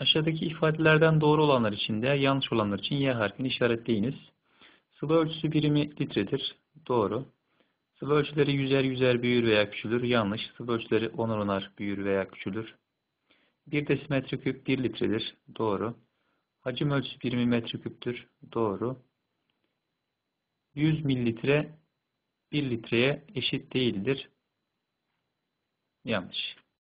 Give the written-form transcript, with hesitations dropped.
Aşağıdaki ifadelerden doğru olanlar için de yanlış olanlar için Y harfini işaretleyiniz. Sıvı ölçüsü birimi litredir. Doğru. Sıvı ölçüleri yüzer yüzer büyür veya küçülür. Yanlış. Sıvı ölçüleri onar onar büyür veya küçülür. 1 desimetre küp 1 litredir. Doğru. Hacim ölçüsü birimi metreküptür. Doğru. 100 mililitre 1 litreye eşit değildir. Yanlış.